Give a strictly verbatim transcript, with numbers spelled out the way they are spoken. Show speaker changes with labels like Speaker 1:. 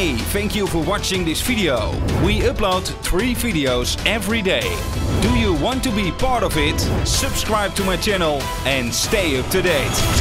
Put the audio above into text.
Speaker 1: Hey, thank you for watching this video. We upload three videos every day. Do you want to be part of it? Subscribe to my channel and stay up to date.